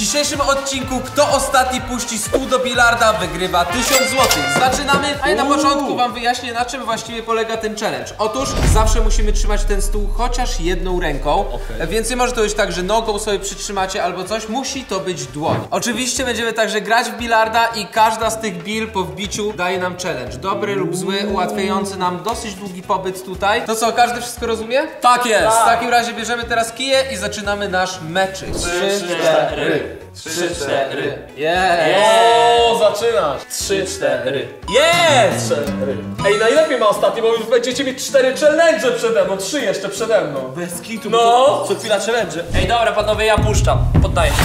dzisiejszym odcinku kto ostatni puści stół do bilarda, wygrywa 1000 zł. Zaczynamy, a ja na początku wam wyjaśnię, na czym właściwie polega ten challenge. Otóż zawsze musimy trzymać ten stół chociaż jedną ręką, więc nie może to być tak, że nogą sobie przytrzymacie albo coś, musi to być dłoń. Oczywiście będziemy także grać w bilarda i każda z tych bil po wbiciu daje nam challenge. Dobry lub zły, ułatwiający nam dosyć długi pobyt tutaj. To co, każdy wszystko rozumie? Tak jest! W takim razie bierzemy teraz kije i zaczynamy nasz meczyk. 3, 4. 3, 4. O, zaczynasz. 3, 4. Jest! 4. Ej, najlepiej ma ostatni, bo już będziecie mieć 4 challenge przede mną, 3 jeszcze przede mną. Bez kitu, no. Co chwila challenge. Ej, dobra panowie, ja puszczam. Poddaję się.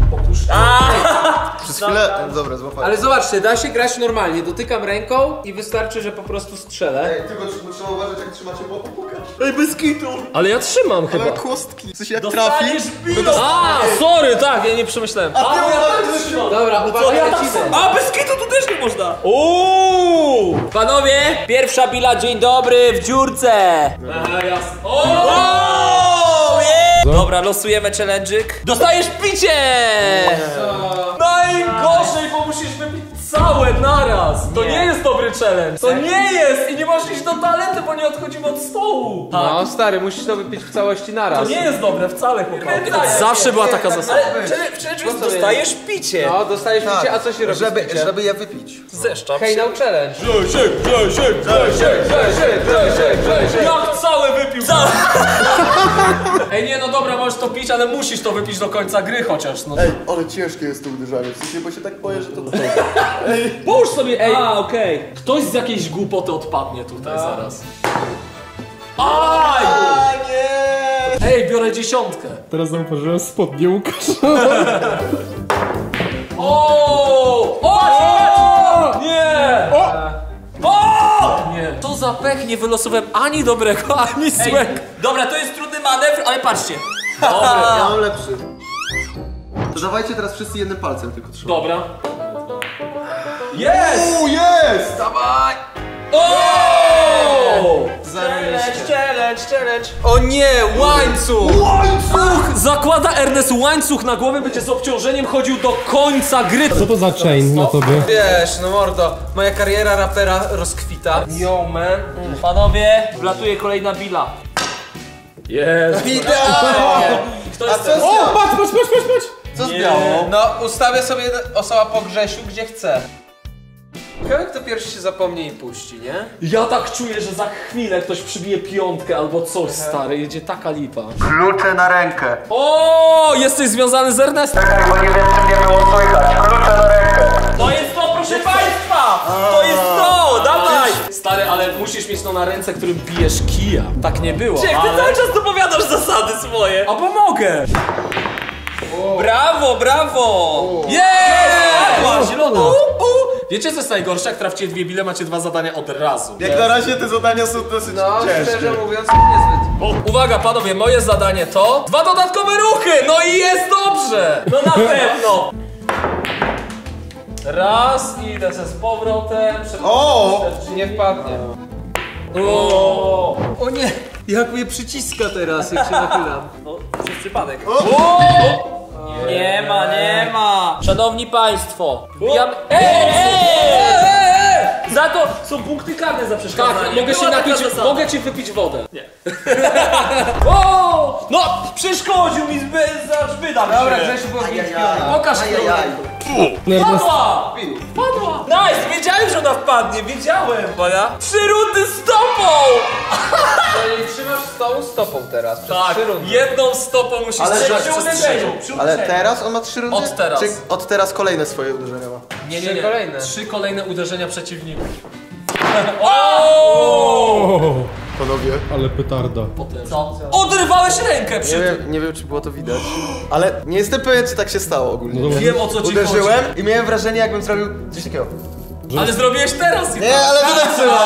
Przez chwilę... Dobra, złapałem. Ale zobaczcie, da się grać normalnie. Dotykam ręką i wystarczy, że po prostu strzelę. Ej, tylko trzeba uważać, jak trzymacie, bo pokaż. Ej, bez kitu. Ale ja trzymam chyba. Ale kostki. W sensie jak trafi... A, sorry, tak, ja nie przemyślałem. A ty uważaj, Dobra, uwaga, lecimy. A, bez kitu tu też nie można. Uuu! Panowie, pierwsza bila, dzień dobry, w dziurce. Aha, jasne. Dobra, losujemy challenge'yk. Dostajesz picie! Najgorzej, bo musisz wypić całe naraz. To nie jest dobry challenge. To nie jest i nie możesz iść do toalety, bo nie odchodzimy od stołu. No stary, musisz to wypić w całości naraz. To nie jest dobre wcale, chłopaki. Zawsze była taka zasada. W challenge'u dostajesz picie. No, dostajesz picie, a co się robi z piciem? żeby je wypić. Zeszczam Hej, się. no challenge. Jak całe wypił? Ej, nie, no dobra, możesz to pić, ale musisz to wypić do końca gry chociaż, no. Ej, ale ciężkie jest to uderzanie. W sensie, bo się tak boję, że to... Połóż sobie, ej. A, okej. Ktoś z jakiejś głupoty odpadnie tutaj zaraz. Aj! nie! Ej, biorę 10. Teraz zauważyłem spodnie Łukasza. O! Nie! O! Nie. To za pech, nie wylosowałem ani dobrego, ani złego. Dobra, to jest trudny manewr, ale patrzcie. Dobra, ja mam lepszy. To dawajcie teraz wszyscy jednym palcem tylko trzymać. Dobra. Jest! Jest! Dawaj! O! Challenge. O nie, łańcuch! Zakłada Ernest łańcuch na głowie, będzie z obciążeniem chodził do końca gry. Co to za chain na tobie? Wiesz, no mordo, moja kariera rapera rozkwita. Yo, man. Panowie, wlatuje kolejna bila. Jest. Idealnie! Kto jest co z O, patrz! Co z białą? No, ustawię sobie osoba po Grzesiu, gdzie chce. Ciekawe, kto pierwszy się zapomni i puści, nie? Ja tak czuję, że za chwilę ktoś przybije piątkę albo coś, stary. Jedzie taka lipa. Klucze na rękę. O, jesteś związany z Ernestem. Bo nie wiem, czy nie było słychać. Klucze na rękę. To jest to, proszę państwa! To jest to, dawaj! Stary, ale musisz mieć to na ręce, którym bijesz kija. Tak nie było. Jak ty cały czas dopowiadasz zasady swoje. A pomogę. Brawo, brawo! Jest! Zielona. Wiecie co jest najgorsze? Jak traficie 2 bile, macie 2 zadania od razu. Jak na razie te zadania są dosyć No, ciężkie. szczerze mówiąc, niezbyt. Uwaga panowie, moje zadanie to 2 dodatkowe ruchy! No i jest dobrze! No na pewno! Raz, idę ze z powrotem. O! Nie wpadnie. O nie, jak mnie przyciska teraz, jak się nachylam. No, przez przypadek. Nie ma. Szanowni państwo, wbijamy... Za to są punkty karne za przeszkadzanie. Tak, mogę była się taka napić, zasada. mogę ci wypić wodę. Nie. O! No, przeszkodził mi zbyda. Dobra, Grzesiu był Pokaż Padła! Padła! Nice, wiedziałem, że ona wpadnie, wiedziałem. Uwaga. 3 rundy z tobą! Czyli trzymasz stołu stopą teraz, przez Tak, 3 rundy. jedną stopą musisz Ale trzymać przy przez 3 rundy. Ale teraz on ma 3 rundy? Od teraz. Czy od teraz kolejne swoje uderzenia ma? Nie, Trzy kolejne. 3 kolejne uderzenia przeciwników. Panowie. Ale petarda. Co? Oderwałeś rękę przy tym. Nie wiem, czy było to widać. Ale nie jestem pewien, czy tak się stało ogólnie. No dobra. Wiem, o co ci Uderzyłem i miałem wrażenie, jakbym zrobił coś takiego. chodzi. Ale zrobiłeś teraz i Nie, ale to tak trzeba.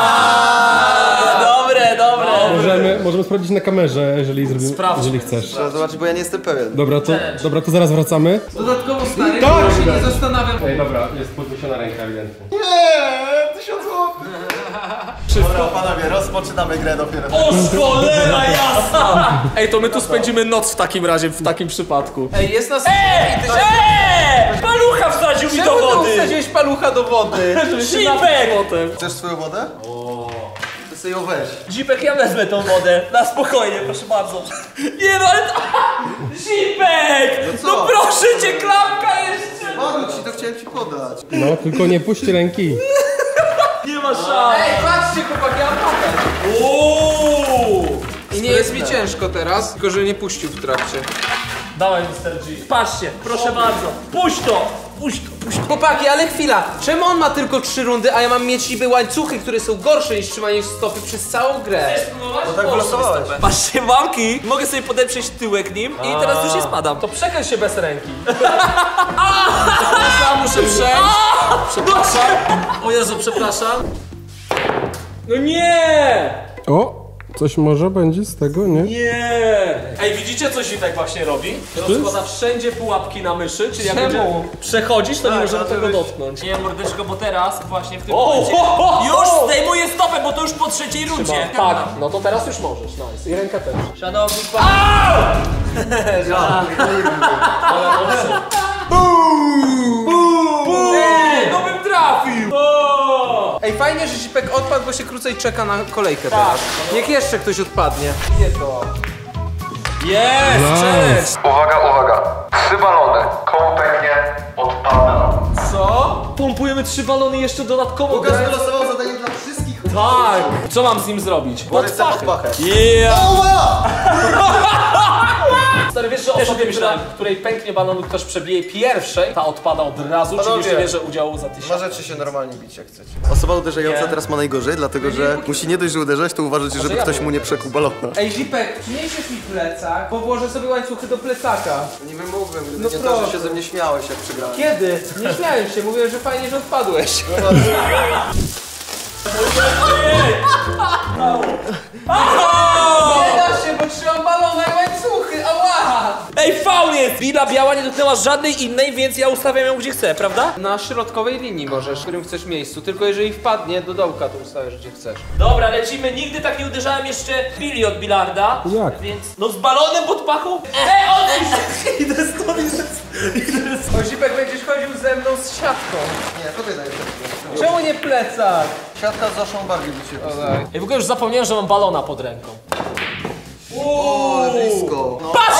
Dobre. Możemy sprawdzić na kamerze, jeżeli chcesz. Trzeba zobaczyć, bo ja nie jestem pewien. Dobra, to zaraz wracamy. Dodatkowo stary, ja się nie zastanawiam. Ej, dobra, jest podniesiona ręka ewidentnie. Nie, 1000 zł. Dobra, panowie, rozpoczynamy grę dopiero. O cholera jasna! Ej, to my tu spędzimy noc w takim razie, w takim przypadku. Ej, jest nas... Palucha wsadził mi do Czemu ty wody! wsadziłeś palucha do wody? Zipek! Potem. Chcesz swoją wodę? To sobie ją weź. Zipek, ja wezmę tą wodę. Na spokojnie, proszę bardzo. Nie no, ale to... Zipek! co? No proszę cię, klapka jeszcze! Mogę ci, to chciałem ci podać. No, tylko nie puść ręki. Nie ma szans. Ej, patrzcie, chłopaki, ja mam pokaż. Uuu! I nie jest mi ciężko teraz, tylko że nie puścił w trakcie. Dawaj, Mr. G. Patrzcie, proszę bardzo. Puść to! Puść to, puść to. Chłopaki, ale chwila, czemu on ma tylko 3 rundy, a ja mam mieć niby łańcuchy, które są gorsze niż trzymanie stopy przez całą grę? No tak wylosowałeś. Patrzcie, wamki! Mogę sobie podeprzeć tyłek nim i teraz już nie spadam. To przekaż się bez ręki. Ja muszę przejść. Przepraszam. O Jezu, przepraszam. No nie! O, coś może będzie z tego, nie? Nie! Ej, widzicie co Zipek właśnie robi? Rozkłada wszędzie pułapki na myszy, czyli jak będzie przechodzisz, to nie możemy tego dotknąć. Nie, mordeczko, bo teraz właśnie w tym O, momencie ho, ho, ho! już zdejmuję stopę, bo to już po trzeciej rundzie. Tak, no to teraz już możesz, nice. I rękę też. Szanowni Państwo. No bym trafił! Ej, fajnie, że Zipek odpadł, bo się krócej czeka na kolejkę teraz. Niech jeszcze ktoś odpadnie. Nie to. Jest! Challenge! Uwaga, uwaga. 3 balony. Komu pęknie, odpada. Co? Pompujemy 3 balony jeszcze dodatkowo. Łukasz wylosował zadanie dla wszystkich. Tak! Co mam z nim zrobić? Pod pachę. Yeah! Oła! Stary, wiesz, że osobie, której pęknie balon lub ktoś przebije pierwszej, ta odpada od razu, czyli już nie bierze udziału za 1000. Możecie się normalnie bić jak chcecie. Osoba uderzająca teraz ma najgorzej, dlatego że musi nie dość, że uderzać, to uważać, żeby ktoś mu nie przekuł balona. Ej, Zipek, przyniesiesz mi plecak, bo włożę sobie łańcuchy do plecaka. Nie wymógłbym, gdyby No nie to, że proszę. się ze mnie śmiałeś jak przegrałem. Kiedy? Nie śmiałem się, mówiłem, że fajnie, że odpadłeś. Nie da się, bo trzymam balona i łańcuchy, ała! Ej, faul jest! Billa biała nie dotknęła żadnej innej, więc ja ustawiam ją gdzie chcę, prawda? Na środkowej linii możesz, w którym chcesz miejscu, tylko jeżeli wpadnie do dołka, to ustawiasz gdzie chcesz. Dobra, lecimy. Nigdy tak nie uderzałem jeszcze Billy od bilarda. Jak? Więc... No z balonem pod pachą? Odpuść się! Idę stąd, O, Zipek, będziesz chodził ze mną z siatką. Nie, to wydaj. Czemu nie plecak? Siatka z zaszą bardziej do ciebie. Ej, w ogóle już zapomniałem, że mam balona pod ręką. O, ale blisko. No. Patrz!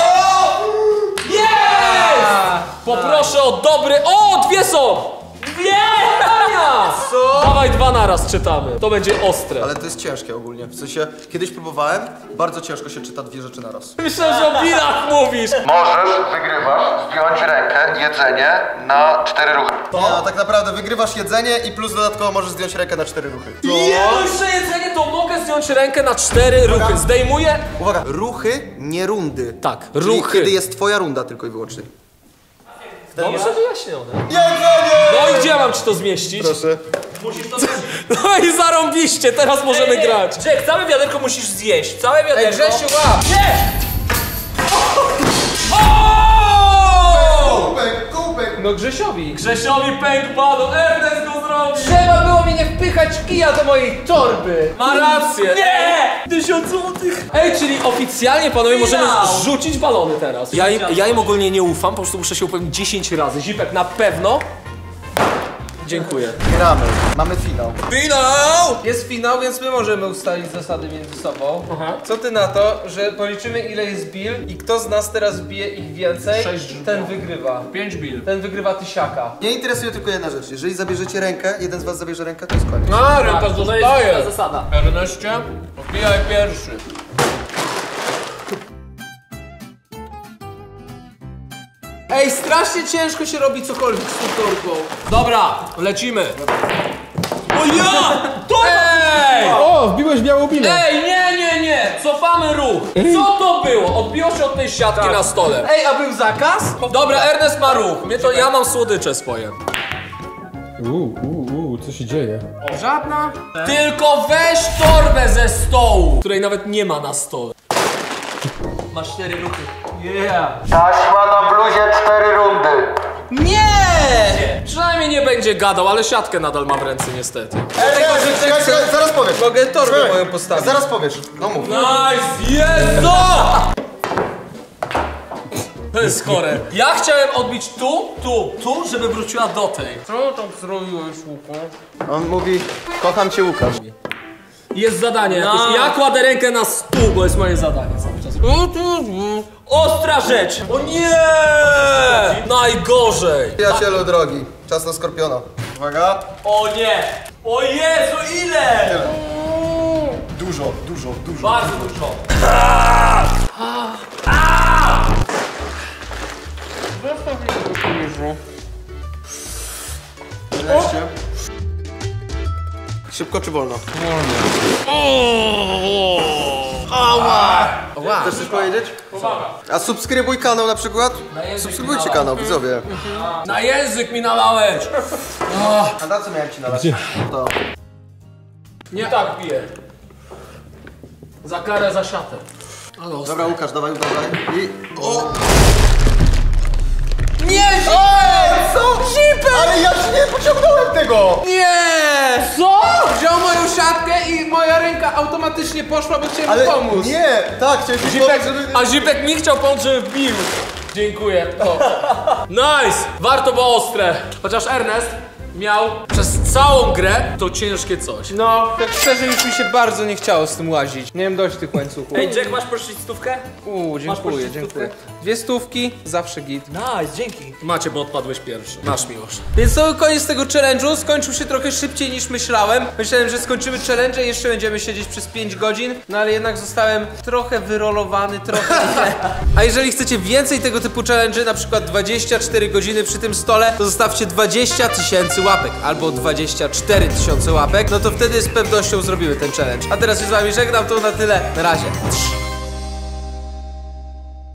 Poproszę o dobry... O, 2 są! 2! Co? Dawaj 2 naraz czytamy. To będzie ostre. Ale to jest ciężkie ogólnie. W sensie, kiedyś próbowałem, bardzo ciężko się czyta 2 rzeczy naraz. Myślałem, że o bilach mówisz. Możesz, wygrywasz, zdjąć rękę, jedzenie na 4 ruchy. Nie, no tak naprawdę wygrywasz jedzenie i plus dodatkowo możesz zdjąć rękę na 4 ruchy. Jedno jeszcze jedzenie, to mogę zdjąć rękę na 4 ruchy. Zdejmuję... Uwaga, ruchy, nie rundy. Tak, Czyli ruchy. kiedy jest twoja runda tylko i wyłącznie. Dobrze wyjaśnione. Jedzenie! No i gdzie ja mam ci to zmieścić? Proszę. Musisz to zjeść. No i zarąbiście, teraz możemy grać. Jack, całe wiaderko musisz zjeść. Całe Ej, wiaderko. Grzesiu, łap! Kubek! No Grzesiowi. Grzesiowi pęk balon, Ernest go zrobi. Trzeba było mi nie wpychać kija do mojej torby. Ma rację. Nie! 1000 złotych. Ej, czyli oficjalnie, panowie, możemy Finał. rzucić balony teraz. Ja im ogólnie nie ufam, po prostu muszę się upewnić 10 razy. Zipek na pewno. Dziękuję. Gramy. Mamy finał. Finał! Jest finał, więc my możemy ustalić zasady między sobą. Aha. Co ty na to, że policzymy ile jest bill i kto z nas teraz bije ich więcej, 6 ten wygrywa. 5 bil. Ten wygrywa tysiaka. Mnie interesuje tylko jedna rzecz. Jeżeli zabierzecie rękę, jeden z was zabierze rękę, to jest koniec. A, ręka To jest zostaje. ta zasada. Erneście, wbijaj pierwszy. Ej, strasznie ciężko się robi cokolwiek z tą torbą. Dobra, lecimy. O ja! To... Ej! O, wbiłeś białą bilę. Ej, nie! Cofamy ruch. Co to było? Odbiło się od tej siatki na stole. Ej, a był zakaz? Dobra, Ernest ma ruch. Ja mam słodycze swoje. Co się dzieje? Żadna. Tylko weź torbę ze stołu, której nawet nie ma na stole. Masz 4 ruchy. Yeah. Taśma na bluzie 4 rundy. Nie! Przynajmniej nie będzie będzie gadał, ale siatkę nadal mam w ręce niestety. Zaraz powiesz. Mogę torbę Słuchaj, moją postawić. Zaraz powiesz. No mów. Nice! Jezu! To jest chore. Ja chciałem odbić tu, żeby wróciła do tej. Co tam zrobiłeś, Łuku? On mówi, kocham cię Łukasz. Jest zadanie jakieś. Ja kładę rękę na stół, bo jest moje zadanie cały czas. Ostra rzecz! O nie! Najgorzej! Przyjacielu drogi, czas na skorpiona. Uwaga. O nie! O Jezu, ile? Dużo. Bardzo dużo. Wreszcie. Szybko czy wolno? Ała! Chcesz coś powiedzieć? A subskrybuj kanał na przykład? Subskrybujcie kanał, widzowie. Na język mi nalałeś! A na co miałem ci nalać? To. Nie tak piję. Za karę, za siatę. Ale ostre. Dobra Łukasz, dawaj. I... O! Nie! Co? Ale ja ci nie pociągnąłem tego! Nie! Co? Wziął moją siatkę i moja ręka automatycznie poszła, bo chciałem Ale pomóc. nie! Tak, chciałem ci pomóc, żeby... A Zipek mi chciał pomóc, żeby wbił. Dziękuję. O. Nice! Warto było ostre. Chociaż Ernest miał przez całą grę to ciężkie coś. No, tak szczerze już mi się bardzo nie chciało z tym łazić. Nie wiem dość tych łańcuchów. Ej, Jack, masz prosić stówkę? Dziękuję, dziękuję. 2 stówki, zawsze git. Nice, dzięki. Macie, bo odpadłeś pierwszy. Masz miłość. Więc to był koniec tego challenge'u. Skończył się trochę szybciej niż myślałem. Myślałem, że skończymy challenge i jeszcze będziemy siedzieć przez 5 godzin. No ale jednak zostałem trochę wyrolowany, trochę nie. A jeżeli chcecie więcej tego typu challenge'y, na przykład 24 godziny przy tym stole, to zostawcie 20 000 łapek albo 24 000 łapek. No to wtedy z pewnością zrobimy ten challenge. A teraz się z wami żegnam, to na tyle. Na razie.